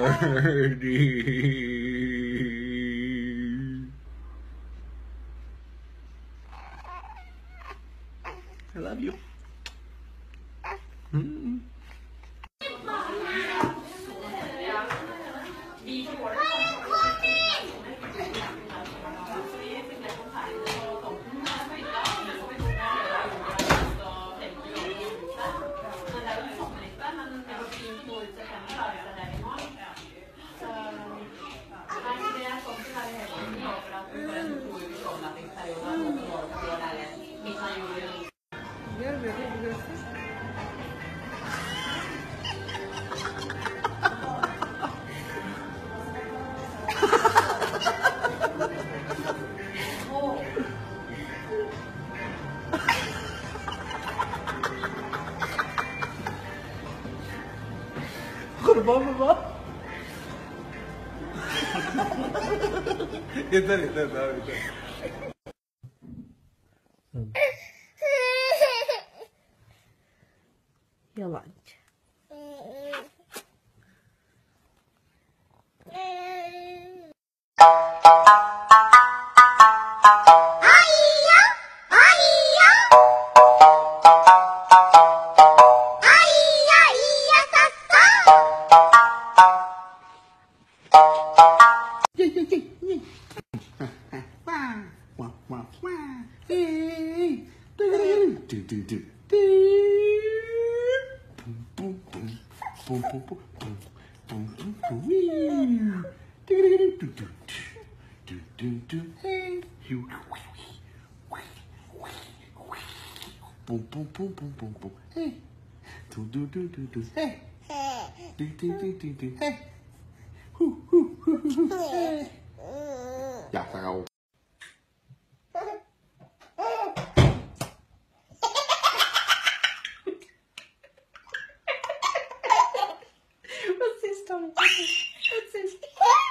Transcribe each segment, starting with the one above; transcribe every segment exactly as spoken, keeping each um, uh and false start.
I love you. Mm-hmm. Kurban mı var? Yeter yeter daha yeter. Yalancı. Boom, boom, boom, boom, boom, boom. Hey. Do, do, do, do, do. Hey. Do, do, do, do, do. Hey. Hoo, hoo, hoo, hoo, hoo. Hey. Ja, vrouw. Wat is dat? Wat is dat?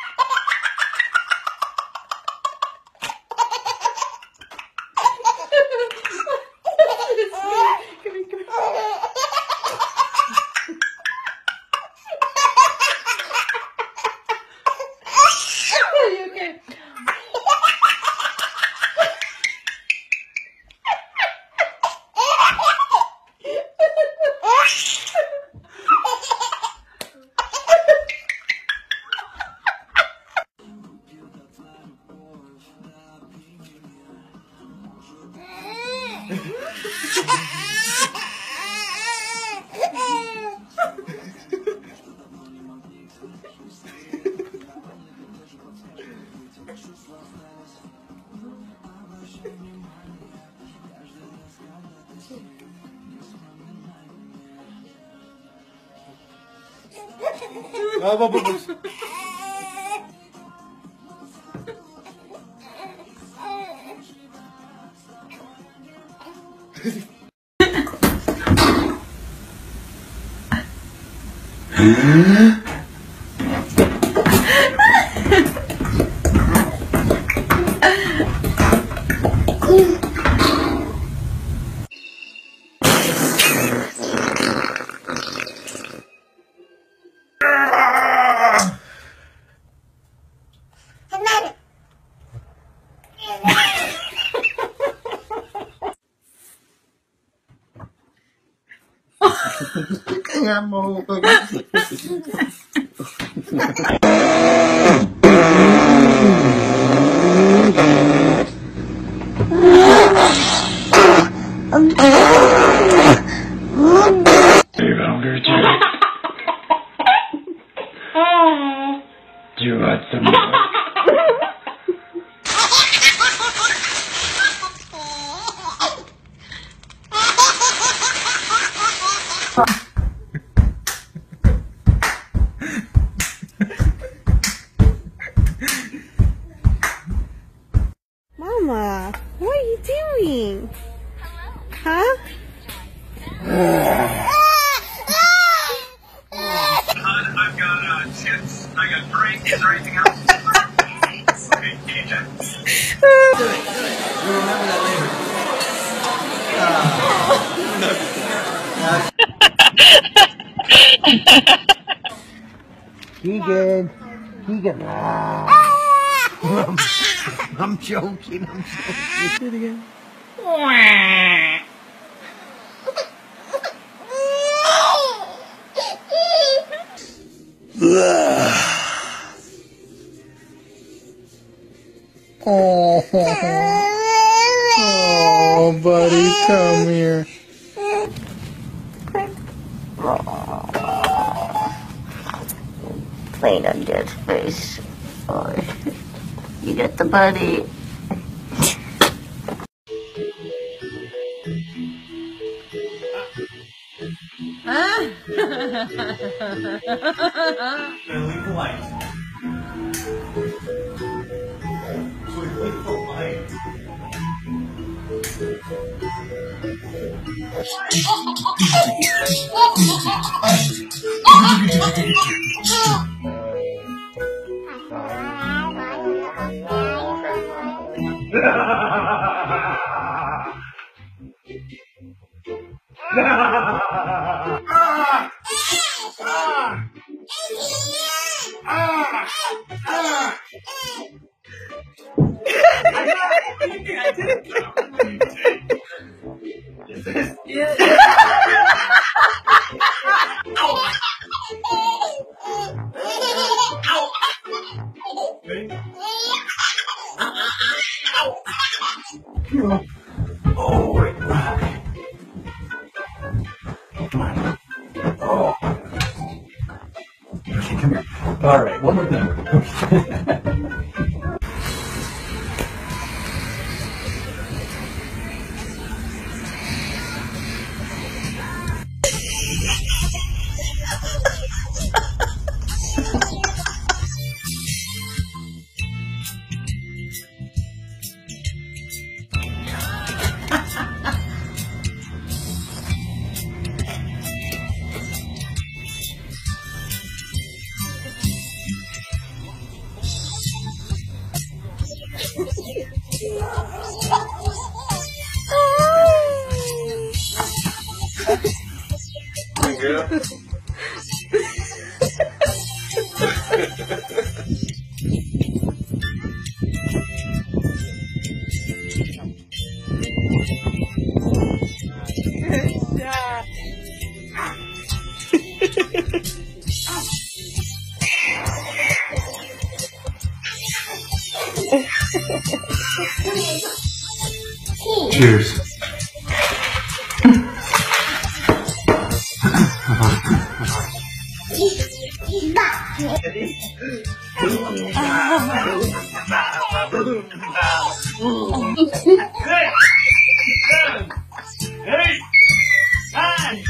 Ah, baba, baba. Nggak mau. Do you want some more? Mama, what are you doing? Huh? I've got uh, chips, I got drinks, is there anything else? Okay, can you check? Do it, do it. You'll remember that later. Uh, Keegan. Keegan. I'm, I'm joking. I'm joking. Do it again. Oh, oh, buddy, come here. Playing on Dad's face. Oh, you got the buddy. Leave the light. Leave the light. Is this it? Oh, wait. Oh. Okay, come here. All right, one more thing. Yeah. Cheers. Hey! Hi!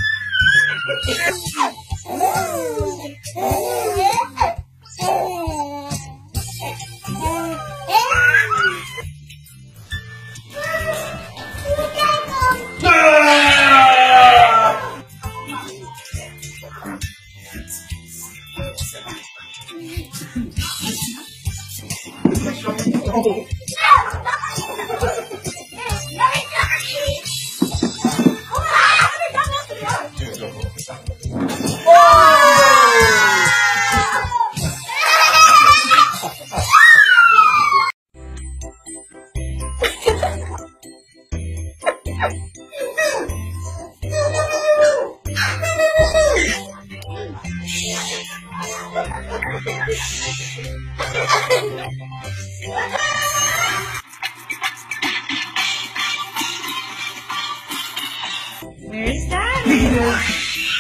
Where's Daddy?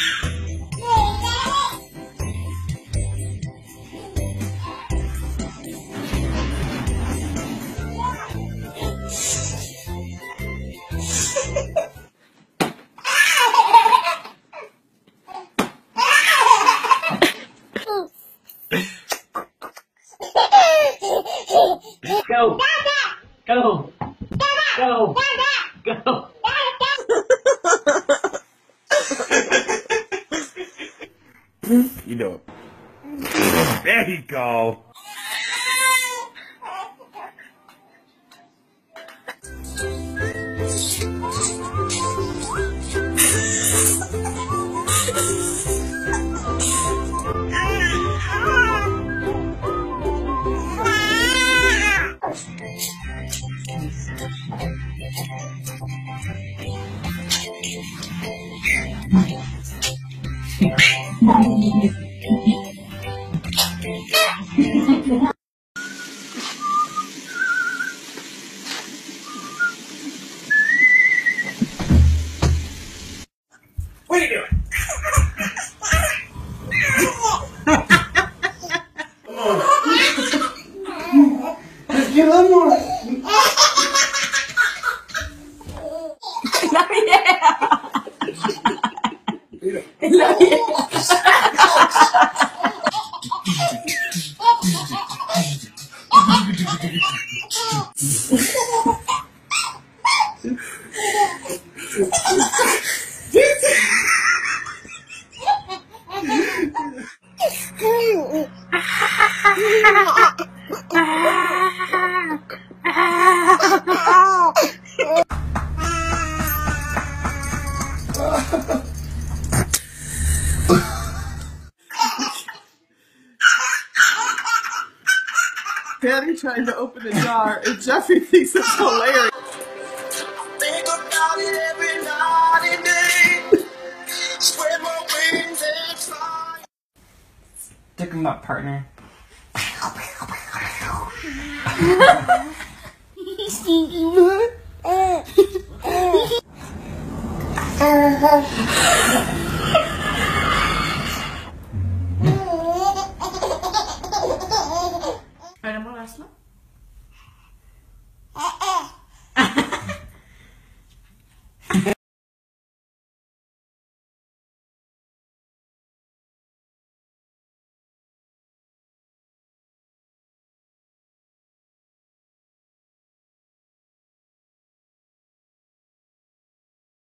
Go! Go! Go! Go! You know it. There you go. Ah! What are you doing? Just get a little more. Not yet. Not yet. Daddy trying to open a jar, and Jeffrey thinks it's hilarious. Think about it every night and day. Spread my wings and fly. Stick him up, partner. Uh-huh.